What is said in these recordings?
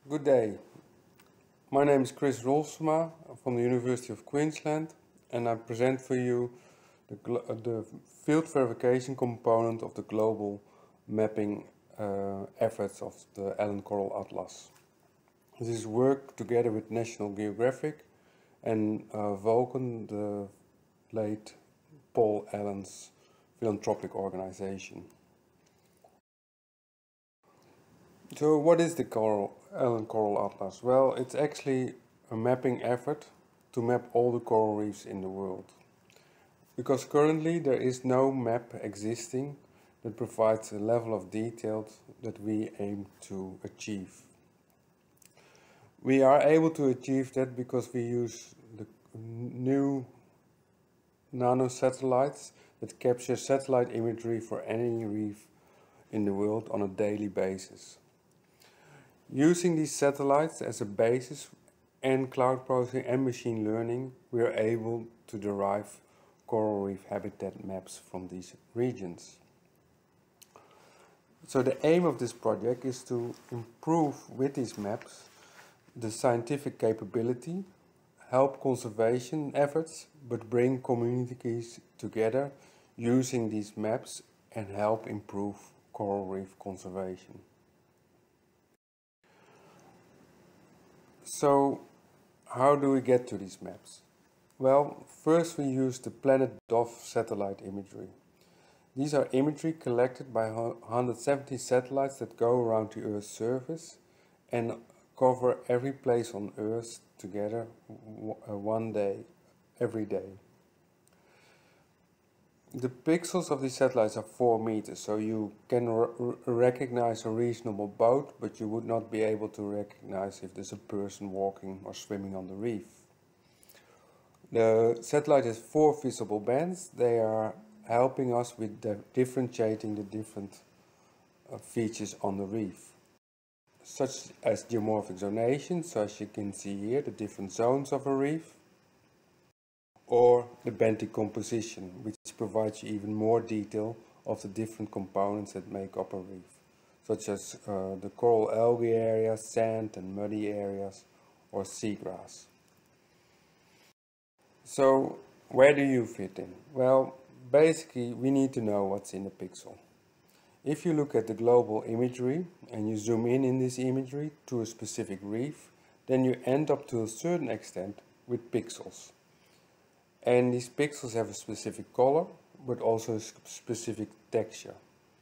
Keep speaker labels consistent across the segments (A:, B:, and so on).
A: Good day. My name is Chris Rolfsma from the University of Queensland, and I present for you the field verification component of the global mapping efforts of the Allen Coral Atlas. This is work together with National Geographic and Vulcan, the late Paul Allen's philanthropic organization. So what is the Allen Coral Atlas? Well, it's actually a mapping effort to map all the coral reefs in the world. Because currently there is no map existing that provides a level of detail that we aim to achieve. We are able to achieve that because we use the new nanosatellites that capture satellite imagery for any reef in the world on a daily basis. Using these satellites as a basis and cloud processing and machine learning, we are able to derive coral reef habitat maps from these regions. So the aim of this project is to improve with these maps the scientific capability, help conservation efforts, but bring communities together using these maps and help improve coral reef conservation. So, how do we get to these maps? Well, first we use the Planet DOF satellite imagery. These are imagery collected by 170 satellites that go around the Earth's surface and cover every place on Earth together one day, every day. The pixels of these satellites are 4 meters, so you can recognize a reasonable boat, but you would not be able to recognize if there's a person walking or swimming on the reef. The satellite has 4 visible bands. They are helping us with differentiating the different features on the reef, such as geomorphic zonation, so as you can see here, the different zones of a reef, or the benthic composition, which provides you even more detail of the different components that make up a reef, such as the coral algae areas, sand and muddy areas, or seagrass. So, where do you fit in? Well, basically we need to know what's in the pixel. If you look at the global imagery and you zoom in this imagery to a specific reef, then you end up to a certain extent with pixels. And these pixels have a specific color, but also a specific texture.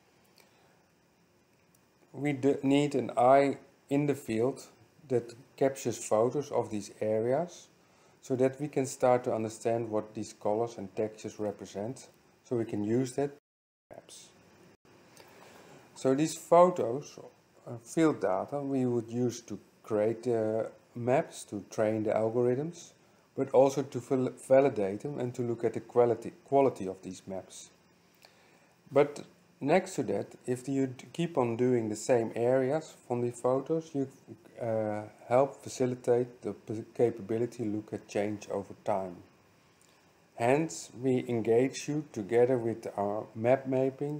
A: We need an eye in the field that captures photos of these areas, so that we can start to understand what these colors and textures represent, so we can use that in maps. So these photos, field data, we would use to create maps, to train the algorithms, but also to validate them and to look at the quality of these maps. But next to that, if you keep on doing the same areas from the photos, you help facilitate the capability to look at change over time. Hence, we engage you together with our map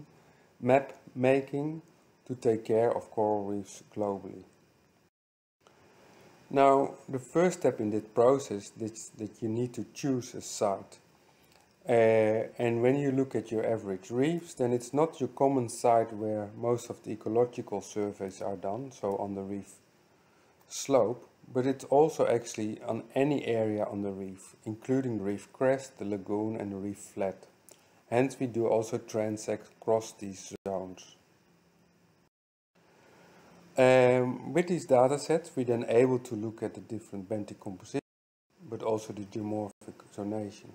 A: making to take care of coral reefs globally. Now, the first step in this process is that you need to choose a site. And when you look at your average reefs, then it's not your common site where most of the ecological surveys are done, so on the reef slope, but it's also actually on any area on the reef, including the reef crest, the lagoon and the reef flat. Hence we do also transect across these zones. With these data sets, we're then able to look at the different benthic composition, but also the geomorphic zonation.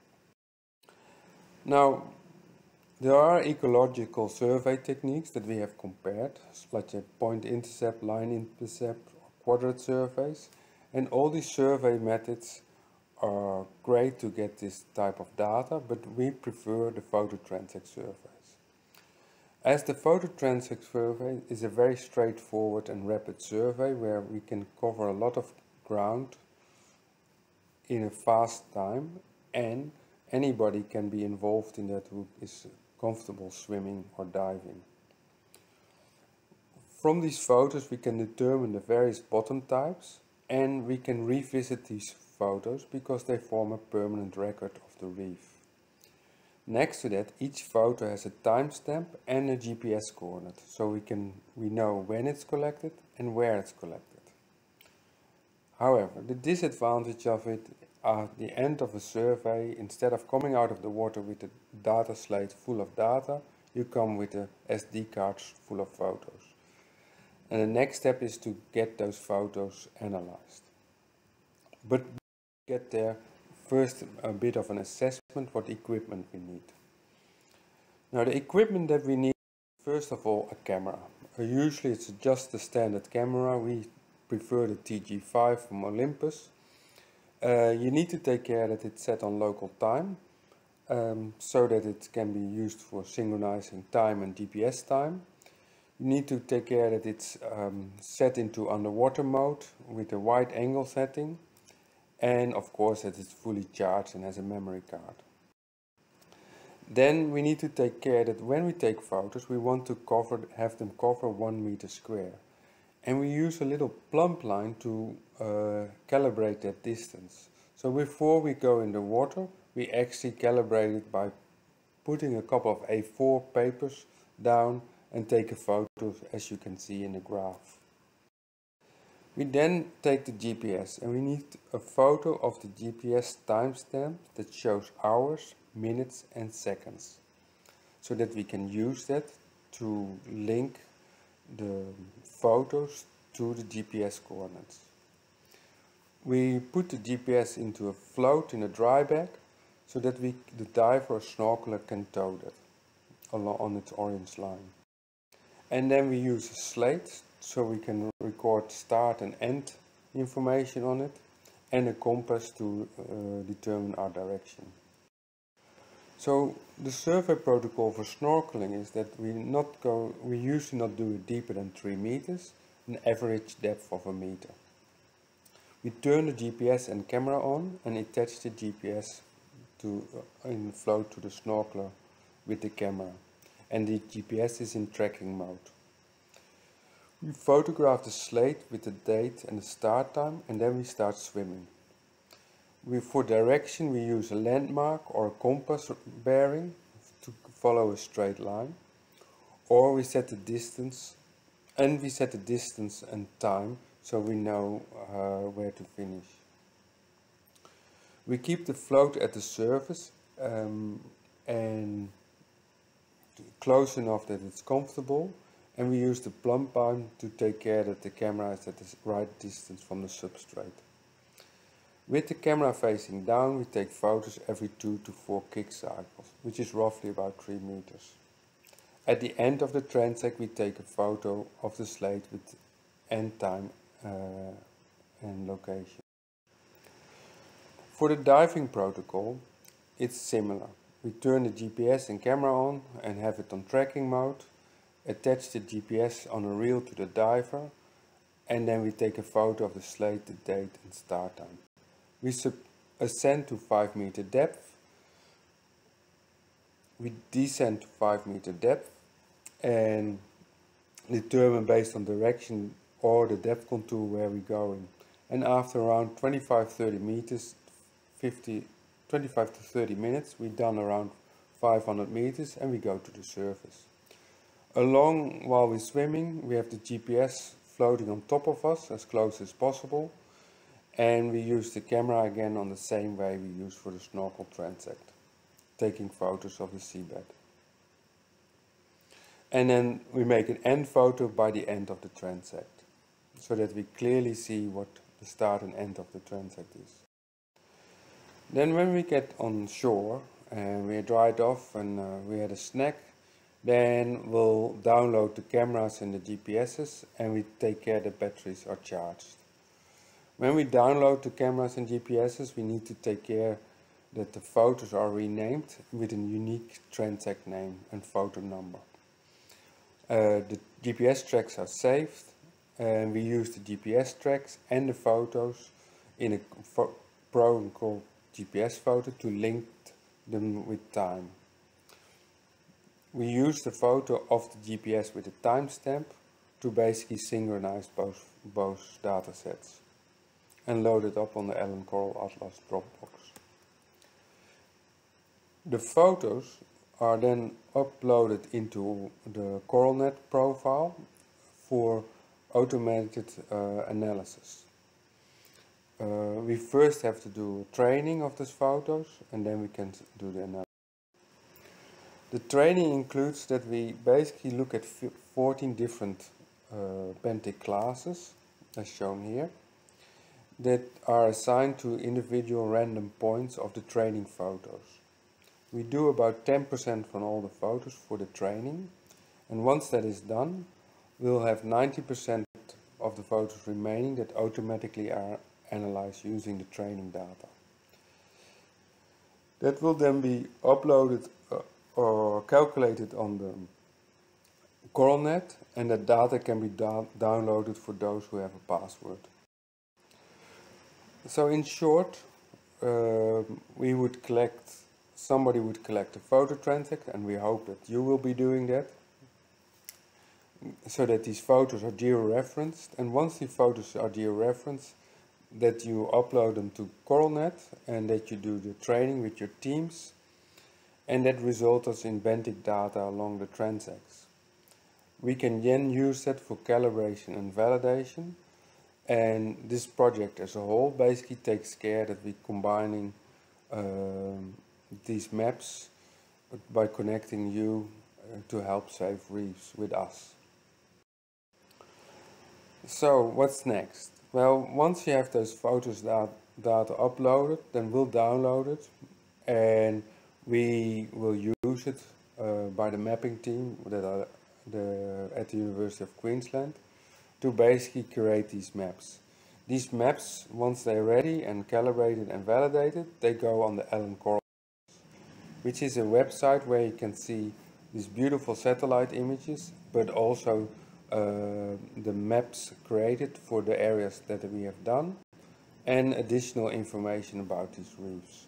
A: Now, there are ecological survey techniques that we have compared, such as point intercept, line intercept, or quadrant surveys, and all these survey methods are great to get this type of data, but we prefer the photo transect surveys. As the photo transect survey is a very straightforward and rapid survey where we can cover a lot of ground in a fast time, and anybody can be involved in that who is comfortable swimming or diving. From these photos we can determine the various bottom types, and we can revisit these photos because they form a permanent record of the reef. Next to that, each photo has a timestamp and a GPS coordinate, so we know when it's collected and where it's collected. However, the disadvantage of it, at the end of a survey, instead of coming out of the water with a data slate full of data, you come with a SD cards full of photos. And the next step is to get those photos analyzed. But get there, first a bit of an assessment what equipment we need. Now the equipment that we need, first of all, a camera. Usually it's just the standard camera. We prefer the TG5 from Olympus. You need to take care that it's set on local time, so that it can be used for synchronizing time and GPS time. You need to take care that it's set into underwater mode with a wide angle setting, and of course that it's fully charged and has a memory card. Then we need to take care that when we take photos we want to have them cover 1 meter square. And we use a little plumb line to calibrate that distance. So before we go in the water, we actually calibrate it by putting a couple of A4 papers down and take a photo, as you can see in the graph. We then take the GPS, and we need a photo of the GPS timestamp that shows hours, minutes and seconds, so that we can use that to link the photos to the GPS coordinates. We put the GPS into a float in a dry bag so that the diver or snorkeler can tow that on its orange line. And then we use a slate so we can record start and end information on it, and a compass to determine our direction. So the survey protocol for snorkeling is that we usually not do it deeper than 3 meters, an average depth of 1 meter. We turn the GPS and camera on and attach the GPS in float to the snorkeler with the camera, and the GPS is in tracking mode. We photograph the slate with the date and the start time, and then we start swimming. For direction we use a landmark or a compass bearing to follow a straight line, or we set the distance and time so we know where to finish. We keep the float at the surface and close enough that it's comfortable, and we use the plumb line to take care that the camera is at the right distance from the substrate. With the camera facing down, we take photos every 2 to 4 kick cycles, which is roughly about 3 meters. At the end of the transect, we take a photo of the slate with end time and location. For the diving protocol, it's similar. We turn the GPS and camera on and have it on tracking mode, attach the GPS on a reel to the diver, and then we take a photo of the slate, the date and start time. We ascend to 5 meter depth, we descend to 5 meter depth and determine based on direction or the depth contour where we're going. And after around 25-30 meters, 25 to 30 minutes, we've done around 500 meters and we go to the surface. While we're swimming, we have the GPS floating on top of us as close as possible, and we use the camera again on the same way we use for the snorkel transect, taking photos of the seabed. And then we make an end photo by the end of the transect, so that we clearly see what the start and end of the transect is. Then when we get on shore and we are dried off and we had a snack, then we'll download the cameras and the GPSs and we take care the batteries are charged. When we download the cameras and GPSs, we need to take care that the photos are renamed with a unique transect name and photo number. The GPS tracks are saved, and we use the GPS tracks and the photos in a program called GPS Photo to link them with time. We use the photo of the GPS with a timestamp to basically synchronize both data sets and load it up on the Allen Coral Atlas Dropbox. The photos are then uploaded into the CoralNet profile for automated analysis. We first have to do training of these photos and then we can do the analysis. The training includes that we basically look at 14 different benthic classes, as shown here, that are assigned to individual random points of the training photos. We do about 10% from all the photos for the training, and once that is done, we'll have 90% of the photos remaining that automatically are analyzed using the training data. That will then be uploaded or calculated on the CoralNet, and that data can be downloaded for those who have a password. So in short, somebody would collect a photo transect, and we hope that you will be doing that, so that these photos are georeferenced, and once the photos are georeferenced, that you upload them to CoralNet and that you do the training with your teams, and that results in benthic data along the transects. We can then use that for calibration and validation, and this project as a whole basically takes care that we're combining these maps by connecting you to help save reefs with us. So what's next? Well, once you have those photos data uploaded, then we'll download it and we will use it by the mapping team that are at the University of Queensland to basically create these maps. These maps, once they're ready and calibrated and validated, they go on the Allen Coral, which is a website where you can see these beautiful satellite images, but also the maps created for the areas that we have done, and additional information about these reefs.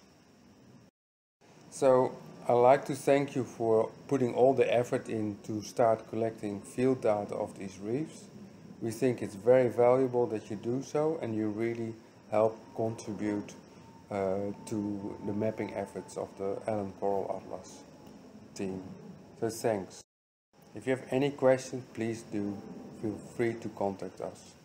A: So I'd like to thank you for putting all the effort in to start collecting field data of these reefs. We think it's very valuable that you do so, and you really help contribute to the mapping efforts of the Allen Coral Atlas team. So thanks. If you have any questions, please do feel free to contact us.